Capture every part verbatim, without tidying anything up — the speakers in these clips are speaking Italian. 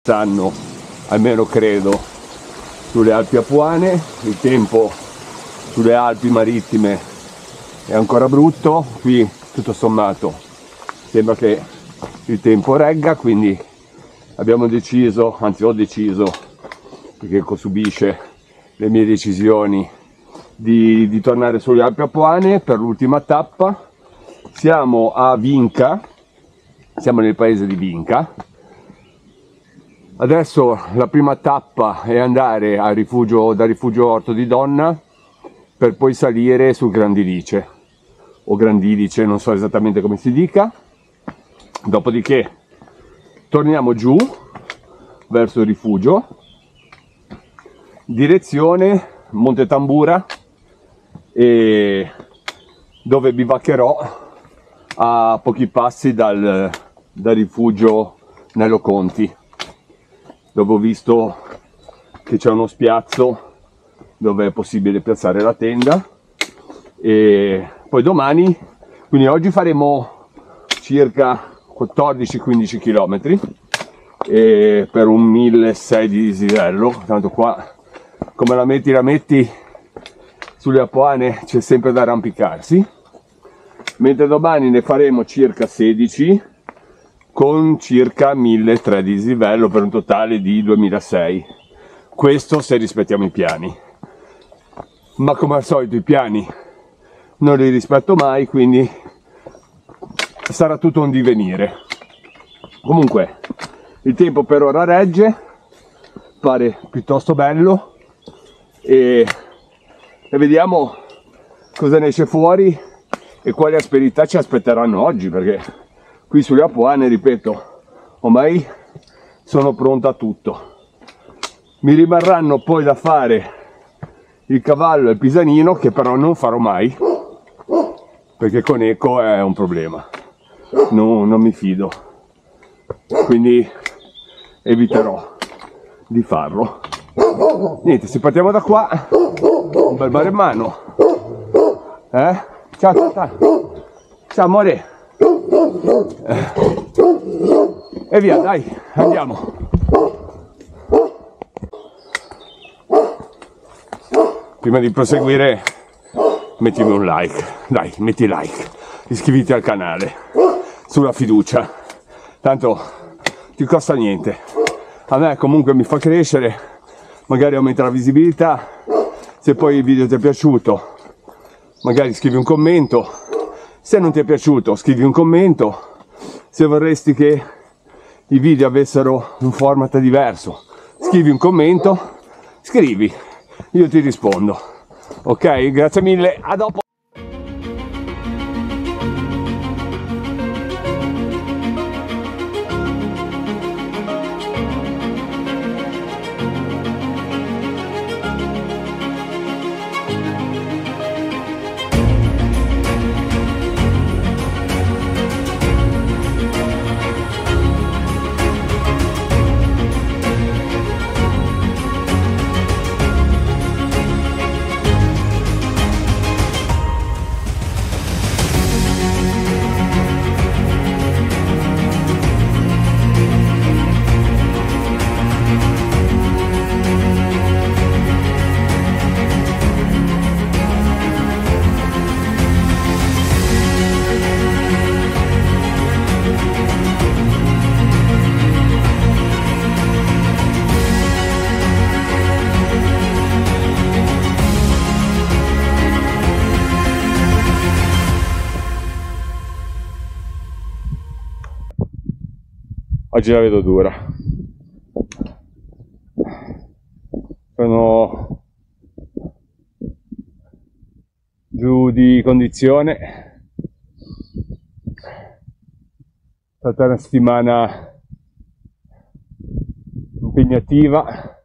quest'anno, almeno credo, sulle Alpi Apuane. Il tempo sulle Alpi Marittime è ancora brutto, qui tutto sommato sembra che il tempo regga, quindi abbiamo deciso, anzi ho deciso, perché subisce le mie decisioni, di, di tornare sulle Alpi Apuane per l'ultima tappa. Siamo a Vinca, siamo nel paese di Vinca. Adesso la prima tappa è andare al rifugio, dal rifugio Orto di Donna, per poi salire su Grandilice, o Grandilice, non so esattamente come si dica. Dopodiché torniamo giù verso il rifugio, direzione Monte Tambura, e dove bivaccherò a pochi passi dal, dal rifugio Nello Conti, dove ho visto che c'è uno spiazzo dove è possibile piazzare la tenda. E poi domani, quindi oggi faremo circa quattordici quindici chilometri per un milleseicento di dislivello, tanto qua come la metti la metti sulle Apuane c'è sempre da arrampicarsi, mentre domani ne faremo circa sedici con circa milletrecento di dislivello per un totale di duemilaseicento. Questo se rispettiamo i piani, ma come al solito i piani non li rispetto mai, quindi sarà tutto un divenire. Comunque il tempo per ora regge, pare piuttosto bello, e, e vediamo cosa ne esce fuori e quali asperità ci aspetteranno oggi, perché qui sulle Apuane, ripeto, ormai sono pronto a tutto. Mi rimarranno poi da fare il cavallo e il pisanino, che però non farò mai, perché con Eco è un problema, no, non mi fido, quindi eviterò di farlo. Niente, se partiamo da qua, un bel bar in mano, eh? Ciao, ciao, ciao, ciao amore, eh. E via, dai, andiamo. Prima di proseguire mettimi un like, dai, metti like, iscriviti al canale, sulla fiducia, tanto ti costa niente, a me comunque mi fa crescere, magari aumenta la visibilità. Se poi il video ti è piaciuto, magari scrivi un commento, se non ti è piaciuto scrivi un commento, se vorresti che i video avessero un format diverso scrivi un commento, scrivi, io ti rispondo. Ok, grazie mille, a dopo. Oggi la vedo dura, sono giù di condizione, è stata una settimana impegnativa,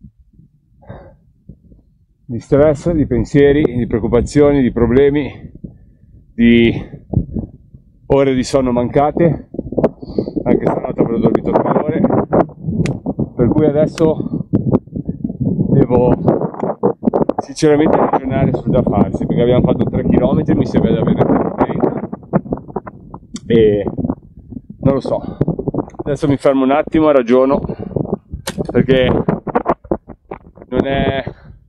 di stress, di pensieri, di preoccupazioni, di problemi, di ore di sonno mancate, anche stanotte avrò dormito tre ore, per cui adesso devo sinceramente ragionare sul da farsi, perché abbiamo fatto tre chilometri, mi sembra di avere trenta, e non lo so, adesso mi fermo un attimo, ragiono perché non è,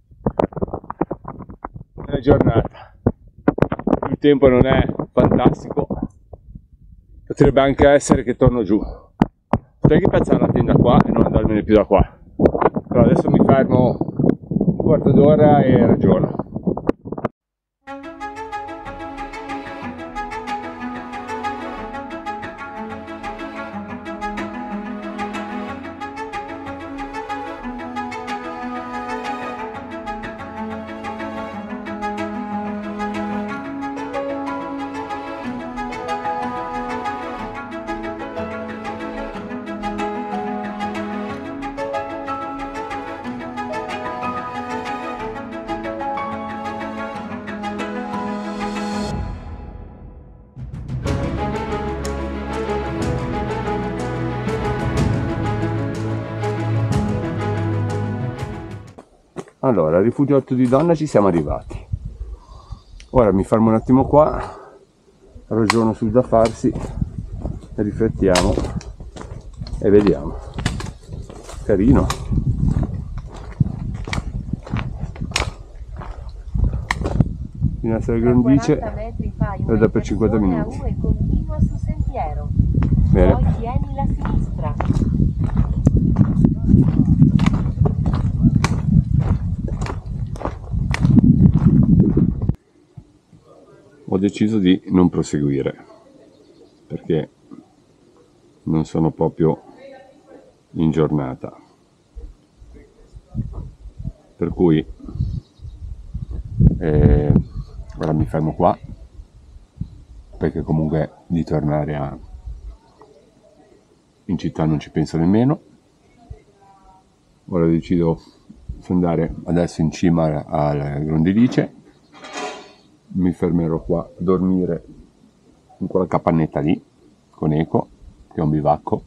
non è giornata, il tempo non è fantastico, potrebbe anche essere che torno giù. Potrei che piazzare la tenda qua e non andarmene più da qua, però adesso mi fermo un quarto d'ora e ragiono. Allora, al rifugio Orto di Donna ci siamo arrivati. Ora mi fermo un attimo qua, ragiono sul da farsi, riflettiamo e vediamo. Carino. Finestra del Grondice, vada per cinquanta minuti. Bene. Poi tieni la sinistra. Ho deciso di non proseguire perché non sono proprio in giornata, per cui eh, ora mi fermo qua, perché comunque di tornare a, in città non ci penso nemmeno. Ora decido di andare adesso in cima al Grondice. Mi fermerò qua a dormire in quella capannetta lì con Eco, che è un bivacco,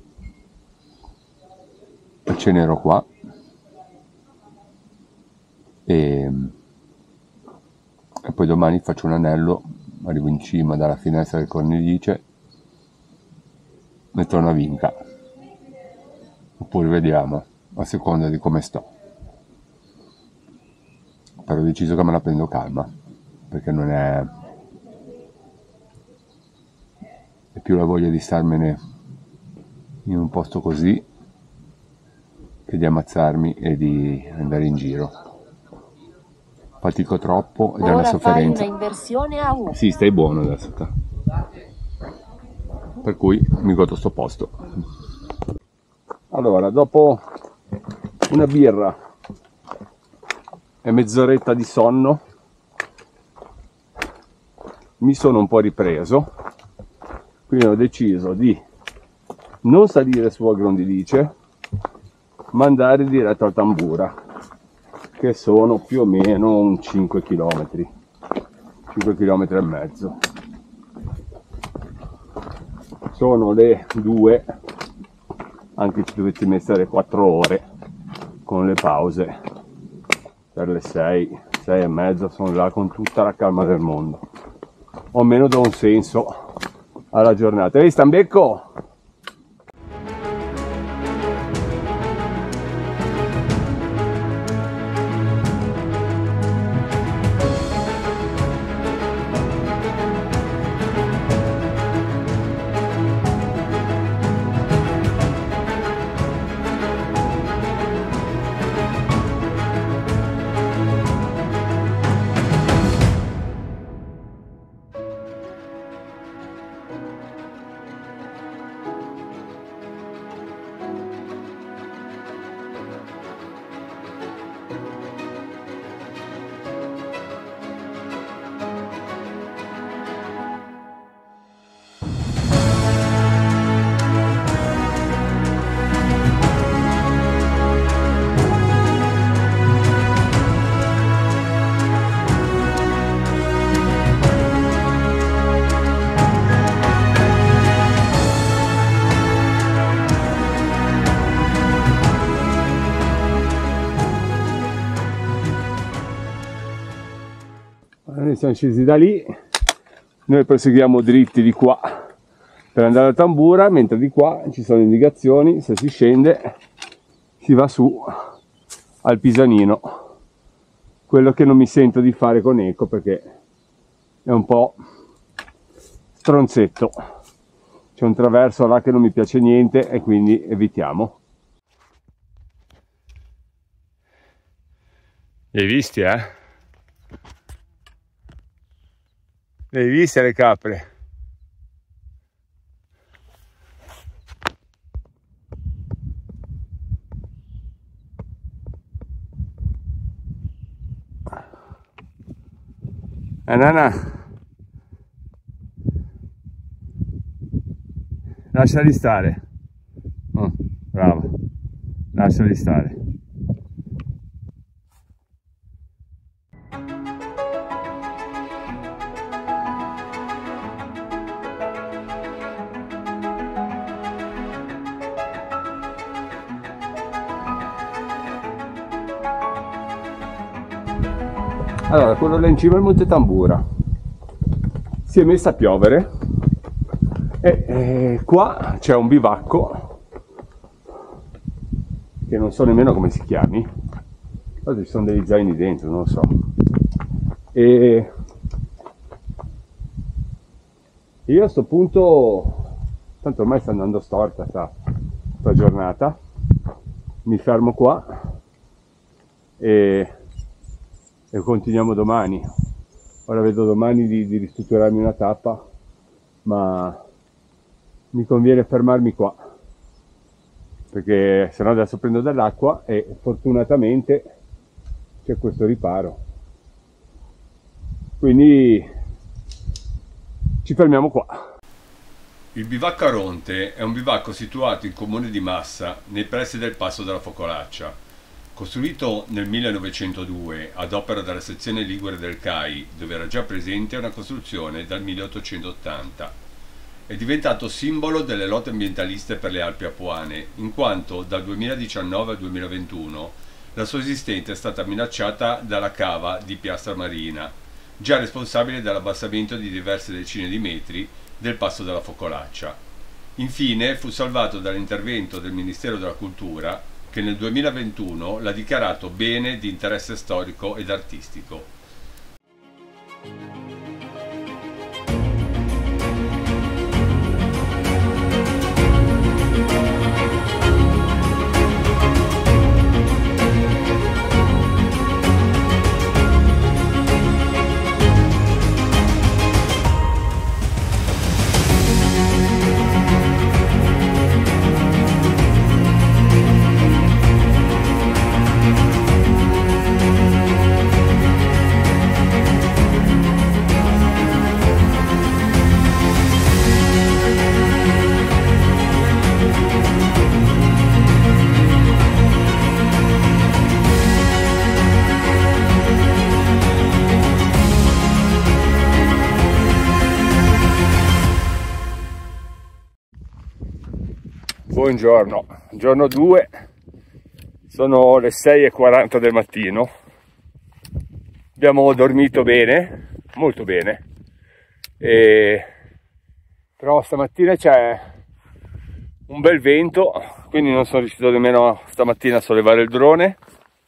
cenerò qua e, e poi domani faccio un anello, arrivo in cima dalla finestra del Grondice e torno a Vinca, oppure vediamo a seconda di come sto, però ho deciso che me la prendo calma, perché non è, è più la voglia di starmene in un posto così che di ammazzarmi e di andare in giro. Fatico troppo ed è una sofferenza. Fai una inversione a U. Sì, stai buono adesso. Per cui mi godo sto posto. Allora, dopo una birra e mezz'oretta di sonno, mi sono un po' ripreso, quindi ho deciso di non salire su al Grondice, ma andare diretto al Tambura, che sono più o meno un cinque chilometri, cinque chilometri e mezzo. Sono le due, anche se dovete mettere quattro ore con le pause, per le sei, sei e mezza sono là con tutta la calma del mondo. O almeno do un senso alla giornata. Ehi, Stambecco! Noi siamo scesi da lì, noi proseguiamo dritti di qua per andare al Tambura, mentre di qua ci sono indicazioni, se si scende si va su al Pisanino, quello che non mi sento di fare con Eco perché è un po' stronzetto, c'è un traverso là che non mi piace niente e quindi evitiamo. Li hai visti, eh? Le hai viste le capre? Eh, nana, lasciali stare. Oh, brava, lasciali stare. Allora, quello là in cima al Monte Tambura si è messa a piovere e eh, qua c'è un bivacco che non so nemmeno come si chiami, però ci sono degli zaini dentro, non lo so, e io a sto punto, tanto ormai sta andando storta sta, sta giornata, mi fermo qua e e continuiamo domani. Ora vedo domani di, di ristrutturarmi una tappa, ma mi conviene fermarmi qua perché sennò adesso prendo dell'acqua e fortunatamente c'è questo riparo, quindi ci fermiamo qua. Il bivacco Aronte è un bivacco situato in comune di Massa nei pressi del passo della Focolaccia. Costruito nel millenovecentodue ad opera della sezione ligure del C A I, dove era già presente una costruzione dal milleottocentottanta, è diventato simbolo delle lotte ambientaliste per le Alpi Apuane, in quanto dal duemiladiciannove al duemilaventuno la sua esistenza è stata minacciata dalla cava di Piastra Marina, già responsabile dell'abbassamento di diverse decine di metri del passo della Focolaccia. Infine fu salvato dall'intervento del Ministero della Cultura, che nel duemilaventuno l'ha dichiarato bene di interesse storico ed artistico. Buongiorno, giorno due, sono le sei e quaranta del mattino, abbiamo dormito bene, molto bene, e... però stamattina c'è un bel vento, quindi non sono riuscito nemmeno stamattina a sollevare il drone.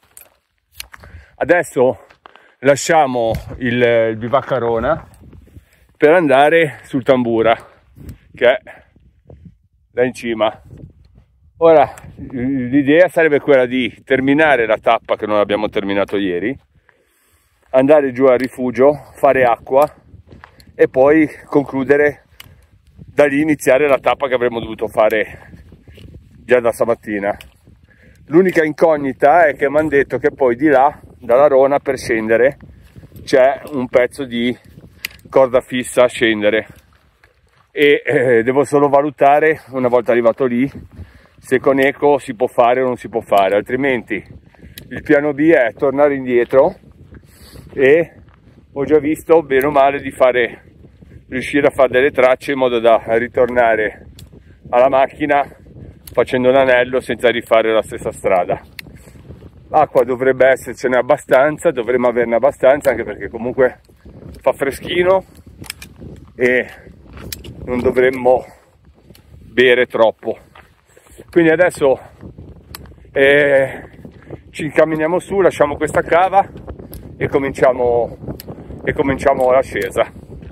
Adesso lasciamo il, il bivacco Arona per andare sul Tambura, che è là in cima. Ora l'idea sarebbe quella di terminare la tappa che non abbiamo terminato ieri, andare giù al rifugio, fare acqua e poi concludere, da lì iniziare la tappa che avremmo dovuto fare già da stamattina. L'unica incognita è che mi hanno detto che poi di là, dalla Rona, per scendere c'è un pezzo di corda fissa a scendere e eh, devo solo valutare, una volta arrivato lì, se con Eco si può fare o non si può fare, altrimenti il piano B è tornare indietro e ho già visto bene o male di fare, riuscire a fare delle tracce in modo da ritornare alla macchina facendo un anello senza rifare la stessa strada. L'acqua dovrebbe essercene abbastanza, dovremmo averne abbastanza, anche perché comunque fa freschino e non dovremmo bere troppo. Quindi adesso e ci incamminiamo su, lasciamo questa cava e cominciamo, e cominciamo l'ascesa.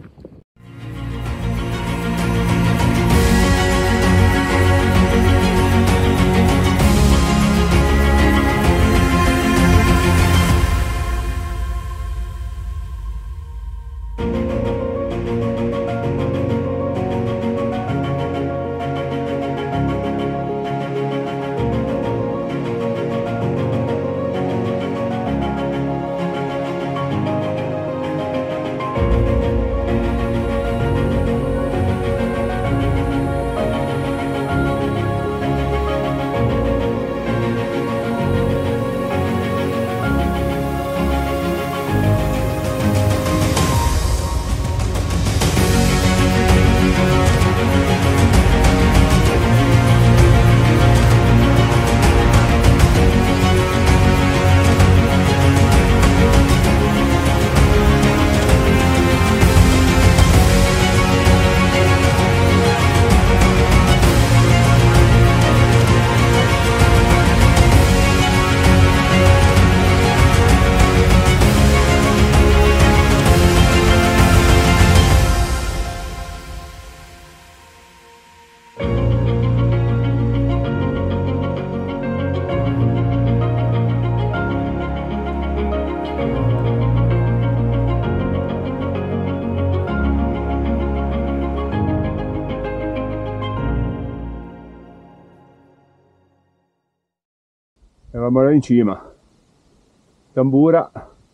Eravamo là in cima, Tambura,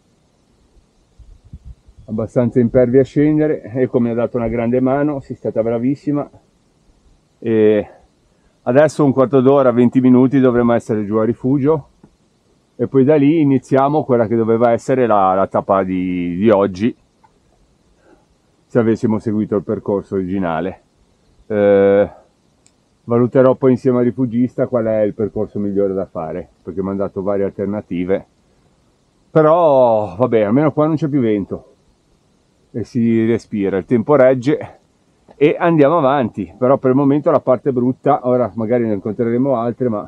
abbastanza impervi a scendere, Eco mi ha dato una grande mano, sei stata bravissima, e adesso un quarto d'ora, venti minuti dovremmo essere giù a rifugio e poi da lì iniziamo quella che doveva essere la, la tappa di, di oggi, se avessimo seguito il percorso originale. Eh, Valuterò poi insieme al rifugista qual è il percorso migliore da fare, perché mi hanno dato varie alternative. Però vabbè, almeno qua non c'è più vento e si respira, il tempo regge e andiamo avanti. Però per il momento la parte brutta, ora magari ne incontreremo altre, ma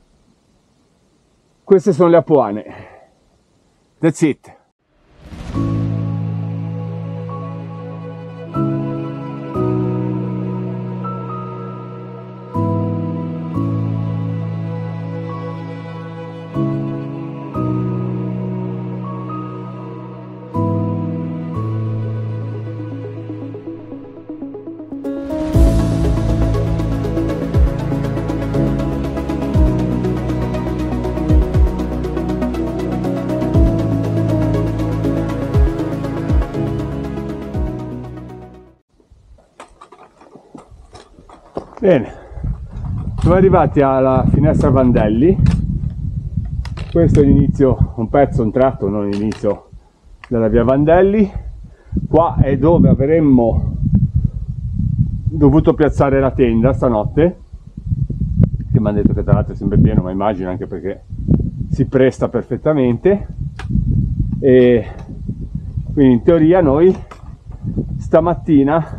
queste sono le Apuane. That's it. Bene, siamo arrivati alla finestra Vandelli. Questo è l'inizio, un pezzo, un tratto, non l'inizio della via Vandelli. Qua è dove avremmo dovuto piazzare la tenda stanotte, che mi hanno detto che tra l'altro è sempre pieno, ma immagino anche perché si presta perfettamente. E quindi in teoria noi stamattina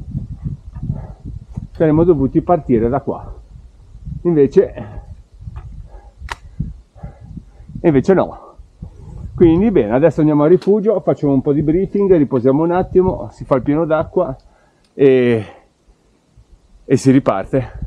saremmo dovuti partire da qua, invece invece no. Quindi bene, adesso andiamo a rifugio, facciamo un po' di briefing, riposiamo un attimo, si fa il pieno d'acqua e, e si riparte.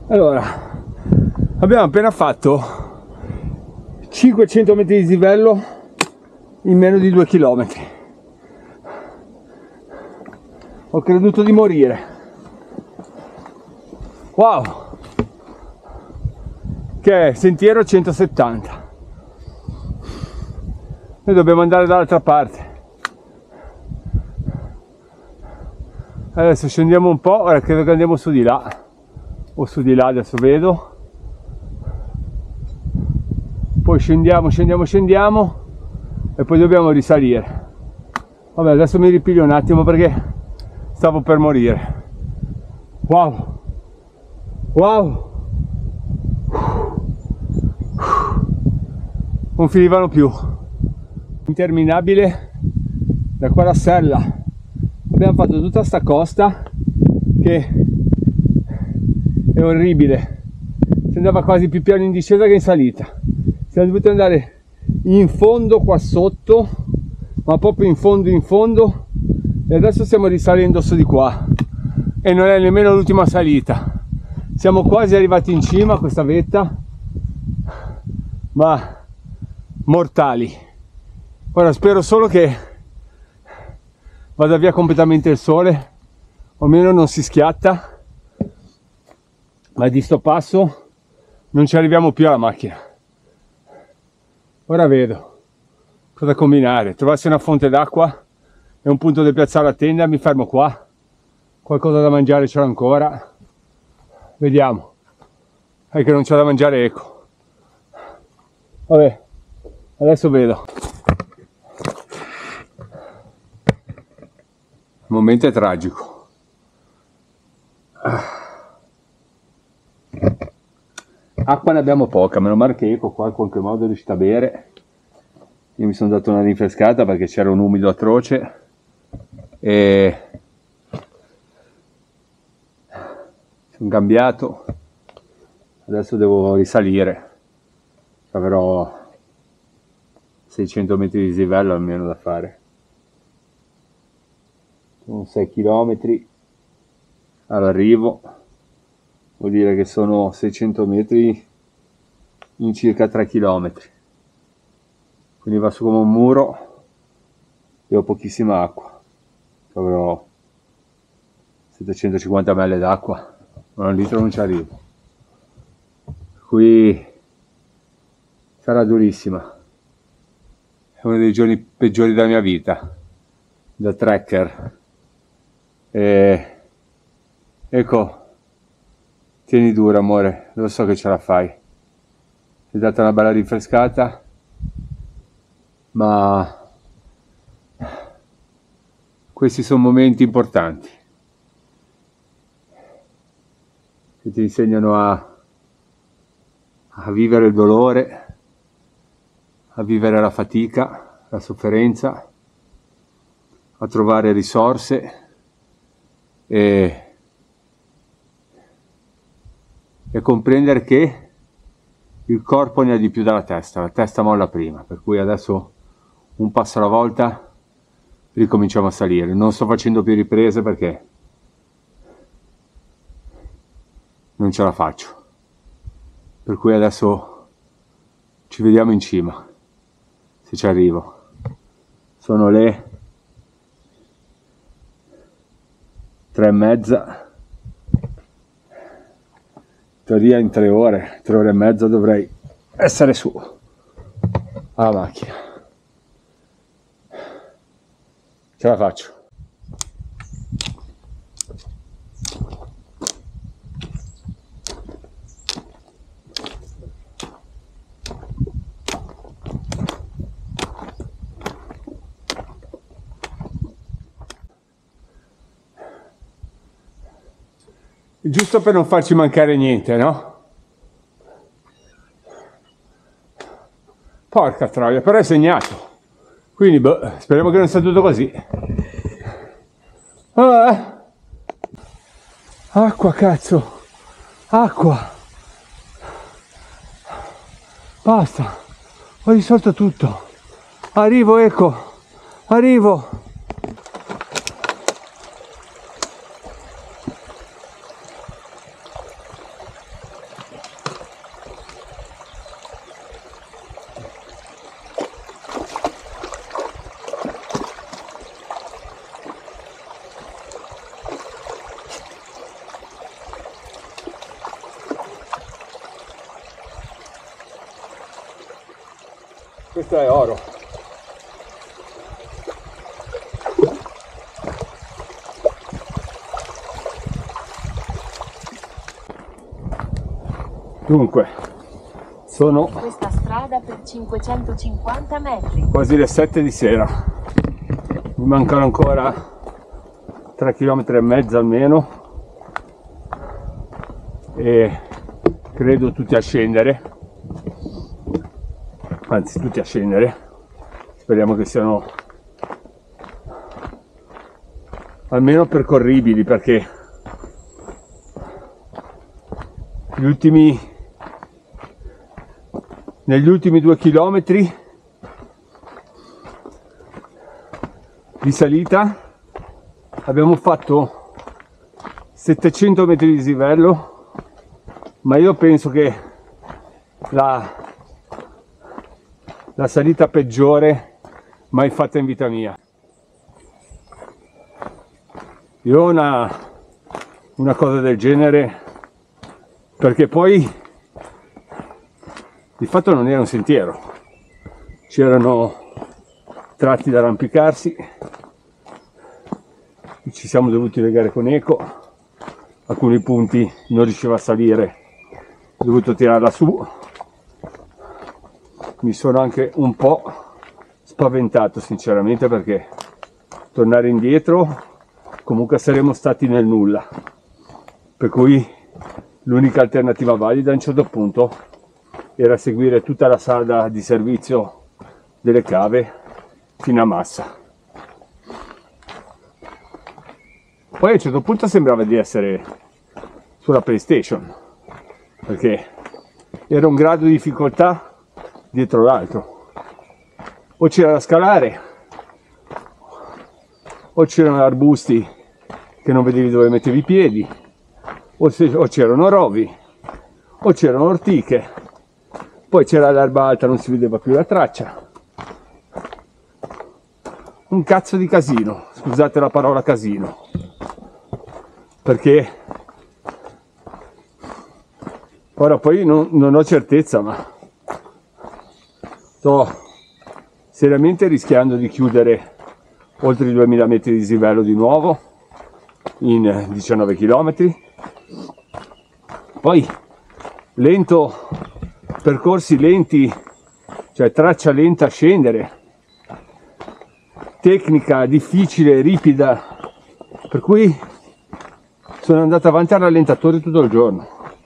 Allora, abbiamo appena fatto cinquecento metri di dislivello in meno di due chilometri. Ho creduto di morire. Wow! Che è sentiero centosettanta. Noi dobbiamo andare dall'altra parte. Adesso scendiamo un po', ora credo che andiamo su di là. O su di là, adesso vedo. Poi scendiamo, scendiamo, scendiamo e poi dobbiamo risalire. Vabbè, adesso mi ripiglio un attimo perché stavo per morire. Wow! Wow! Non finivano più. Interminabile da qua alla sella. Abbiamo fatto tutta sta costa che è orribile, si andava quasi più piano in discesa che in salita. Siamo dovuti andare in fondo qua sotto, ma proprio in fondo in fondo, e adesso stiamo risalendo su di qua e non è nemmeno l'ultima salita. Siamo quasi arrivati in cima a questa vetta, ma mortali. Ora spero solo che vada via completamente il sole, o almeno non si schiatta. Ma di sto passo non ci arriviamo più alla macchina. Ora vedo cosa combinare. Trovassi una fonte d'acqua e un punto da piazzare la tenda, mi fermo qua. Qualcosa da mangiare ce l'ho ancora. Vediamo. È che non c'è da mangiare, ecco. Vabbè, adesso vedo. Il momento è tragico. Acqua ne abbiamo poca, meno male che Eco qua in qualche modo è riuscita a bere. Io mi sono dato una rinfrescata perché c'era un umido atroce e sono cambiato. Adesso devo risalire, avrò seicento metri di dislivello almeno da fare. Sono sei chilometri all'arrivo. Vuol dire che sono seicento metri in circa tre chilometri. Quindi va su come un muro e ho pochissima acqua. Avrò settecentocinquanta millilitri d'acqua, ma un litro non ci arrivo. Qui sarà durissima. È uno dei giorni peggiori della mia vita, da trekker. E ecco. Tieni duro amore, lo so che ce la fai. Ti ho dato una bella rinfrescata, ma questi sono momenti importanti che ti insegnano a, a vivere il dolore, a vivere la fatica, la sofferenza, a trovare risorse e e comprendere che il corpo ne ha di più della testa, la testa molla prima, per cui adesso un passo alla volta ricominciamo a salire. Non sto facendo più riprese perché non ce la faccio, per cui adesso ci vediamo in cima, se ci arrivo. Sono le tre e mezza. In teoria in tre ore, tre ore e mezza dovrei essere su alla macchina. Ce la faccio. Giusto per non farci mancare niente, no? Porca troia, però è segnato. Quindi, boh, speriamo che non sia tutto così. Ah, acqua, cazzo. Acqua. Basta. Ho risolto tutto. Arrivo, ecco. Arrivo. questo è oro. Dunque, sono questa strada per cinquecentocinquanta metri. Quasi le sette di sera. Mi mancano ancora tre chilometri e mezzo almeno e credo tutti a scendere, anzi tutti a scendere. Speriamo che siano almeno percorribili, perché gli ultimi negli ultimi due chilometri di salita abbiamo fatto settecento metri di dislivello, ma io penso che la, la salita peggiore mai fatta in vita mia. Io ho una, una cosa del genere, perché poi di fatto non era un sentiero, c'erano tratti da arrampicarsi, ci siamo dovuti legare con eco, alcuni punti non riusciva a salire, ho dovuto tirarla su, mi sono anche un po' spaventato sinceramente, perché tornare indietro comunque saremmo stati nel nulla, per cui l'unica alternativa valida a un certo punto era seguire tutta la strada di servizio delle cave fino a Massa. Poi a un certo punto sembrava di essere sulla PlayStation, perché era un grado di difficoltà dietro l'altro. O c'era da scalare, o c'erano arbusti che non vedevi dove mettevi i piedi, o, se, o c'erano rovi, o c'erano ortiche. Poi c'era l'erba alta, non si vedeva più la traccia. Un cazzo di casino, scusate la parola casino, perché ora poi non, non ho certezza, ma sto seriamente rischiando di chiudere oltre i duemila metri di dislivello di nuovo in diciannove chilometri. Poi lento, percorsi lenti, cioè traccia lenta a scendere, tecnica difficile, ripida, per cui sono andato avanti a rallentatore tutto il giorno.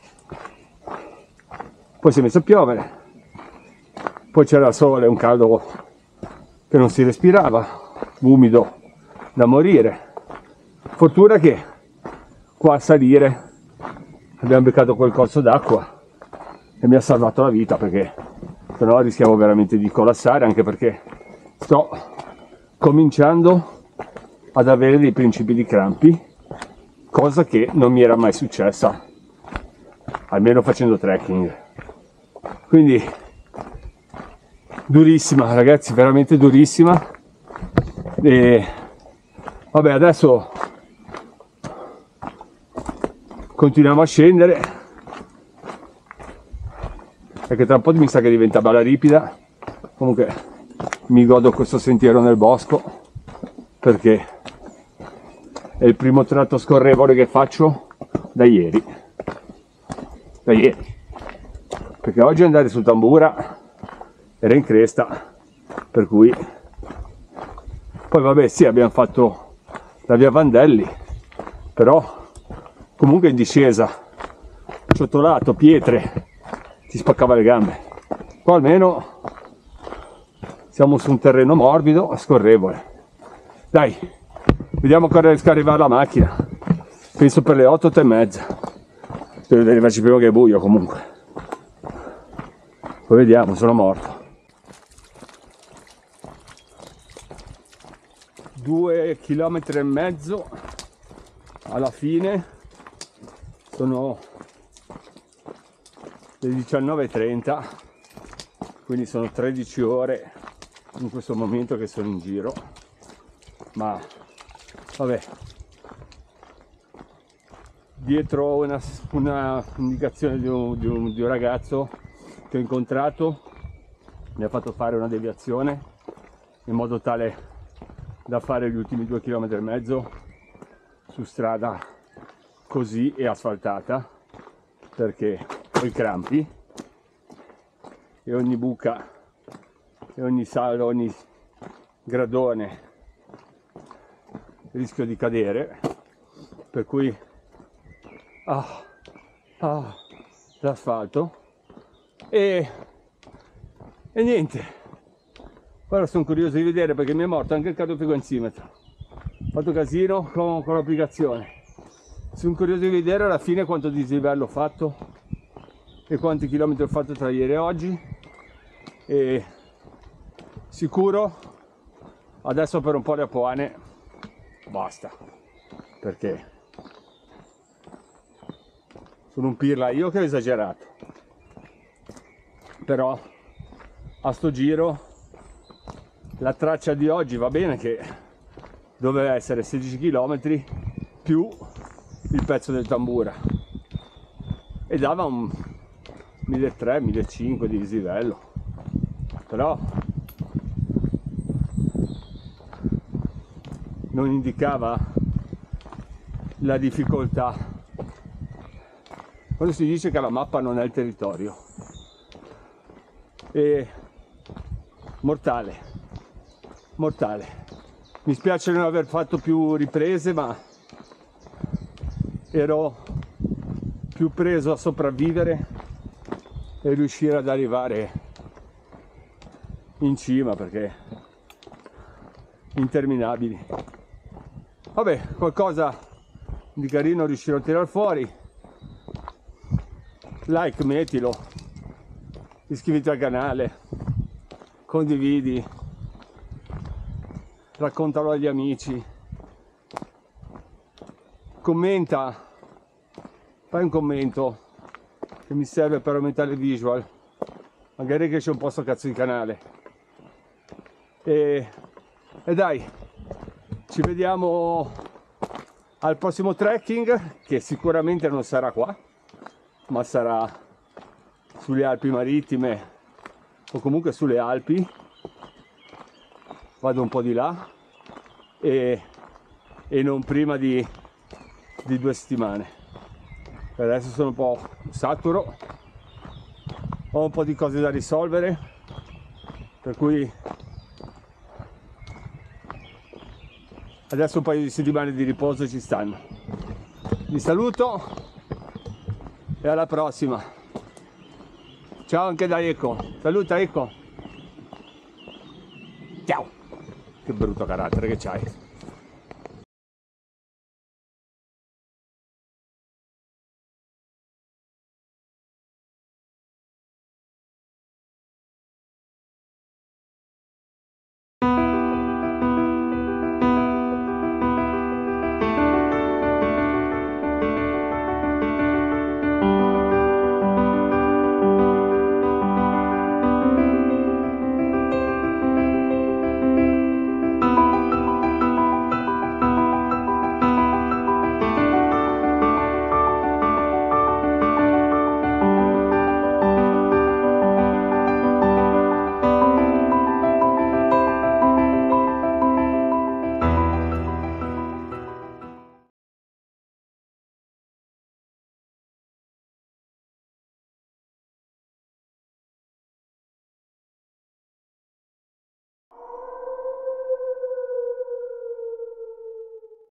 Poi si è messo a piovere, poi c'era il sole, un caldo che non si respirava, umido da morire. Fortuna che qua a salire abbiamo beccato quel corso d'acqua e mi ha salvato la vita, perché sennò rischiavo veramente di collassare, anche perché sto cominciando ad avere dei principi di crampi, cosa che non mi era mai successa, almeno facendo trekking. Quindi durissima, ragazzi, veramente durissima. E vabbè, adesso continuiamo a scendere, perché tra un po' mi sa che diventa bella ripida. Comunque mi godo questo sentiero nel bosco, perché è il primo tratto scorrevole che faccio da ieri da ieri perché oggi andare su Tambura era in cresta, per cui poi vabbè, sì, abbiamo fatto la via Vandelli, però comunque in discesa, ciottolato, pietre, ti spaccava le gambe. Qua almeno siamo su un terreno morbido, scorrevole. Dai, vediamo quando riesco a arrivare alla macchina. Penso per le otto, otto e mezza. Spero di arrivarci prima che è buio comunque. Poi vediamo, sono morto. Due chilometri e mezzo alla fine, sono le diciannove e trenta, quindi sono tredici ore in questo momento che sono in giro, ma vabbè, dietro una, una indicazione di un, di, un, di un ragazzo che ho incontrato mi ha fatto fare una deviazione in modo tale da fare gli ultimi due chilometri e mezzo su strada così e asfaltata, perché ho i crampi e ogni buca e ogni salo, ogni gradone rischio di cadere, per cui ah, ah, l'asfalto e, e niente. Ora sono curioso di vedere, perché mi è morto anche il cardiofrequenzimetro, ho fatto casino con, con l'applicazione. Sono curioso di vedere alla fine quanto dislivello ho fatto e quanti chilometri ho fatto tra ieri e oggi, e sicuro adesso per un po' di Apuane basta, perché sono un pirla io che ho esagerato, però a sto giro la traccia di oggi va bene che doveva essere sedici chilometri più il pezzo del Tambura e dava un milletrecento millecinquecento di dislivello, però non indicava la difficoltà. Quando si dice che la mappa non è il territorio, e mortale mortale. Mi spiace non aver fatto più riprese, ma ero più preso a sopravvivere e riuscire ad arrivare in cima, perché interminabili. Vabbè, qualcosa di carino riuscirò a tirar fuori. Like, mettilo, iscriviti al canale, condividi, raccontalo agli amici, commenta, fai un commento che mi serve per aumentare il visual, magari cresce un po' sto cazzo di canale. E, e dai, ci vediamo al prossimo trekking, che sicuramente non sarà qua, ma sarà sulle Alpi Marittime o comunque sulle Alpi. Vado un po' di là e, e non prima di, di due settimane. Per adesso sono un po' saturo, ho un po' di cose da risolvere, per cui adesso un paio di settimane di riposo ci stanno. Vi saluto e alla prossima. Ciao anche da Eco. Saluta Eco. Ciao. Che brutto carattere che c'hai.